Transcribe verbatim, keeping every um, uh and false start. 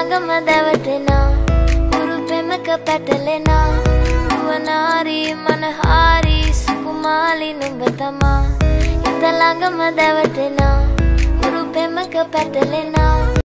ළඟම දැවටෙනා උරු පෙමක පැටලෙනා නුවණාරි මනහාරි සුකුමාලි නුඹ තමා හිත ළඟම දැවටෙනා උරු පෙමක පැටලෙනා